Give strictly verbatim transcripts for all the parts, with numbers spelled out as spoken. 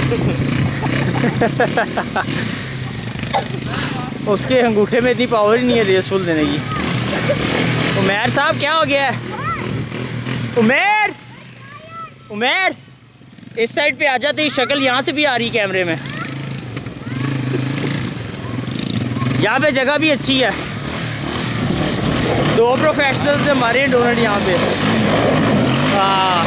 उसके अंगूठे में इतनी पावर ही नहीं है रेसफुल देने की। उमेर साहब क्या हो गया है? उमेर उमेर इस साइड पे आ जा, तेरी शक्ल यहाँ से भी आ रही कैमरे में। यहाँ पे जगह भी अच्छी है, दो प्रोफेशनल से हमारे हैं डोनट यहाँ पे। हाँ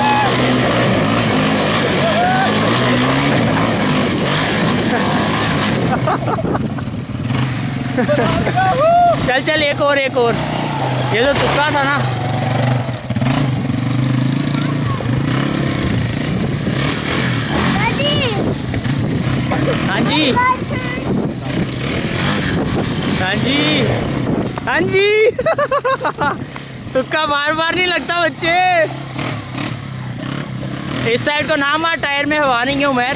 चल चल एक और एक और, ये तो तुक्का था ना। हाँ जी हाँ जी हाँ जी तुक्का बार बार नहीं लगता बच्चे। इस साइड को ना मार, टायर में हवा नहीं है उमेर।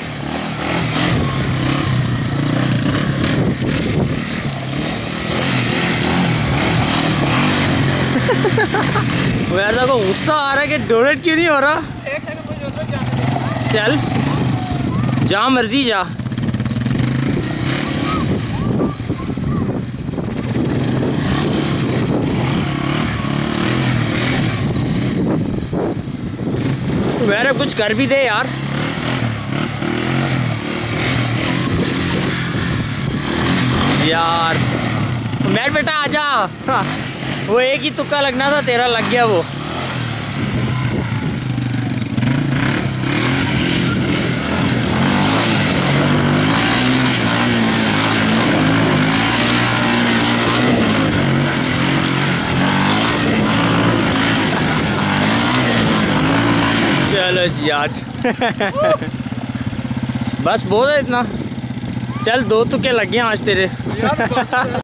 उमेर को गुस्सा आ रहा है कि डोनेट क्यों नहीं हो रहा। चल जहाँ मर्जी जा। मेरा कुछ कर भी दे यार। यार मेरे बेटा आजा। हाँ, वो एक ही तुक्का लगना था, तेरा लग गया वो। चलो जी आज बस बहुत है इतना। चल दो तुक्के लग गए आज तेरे।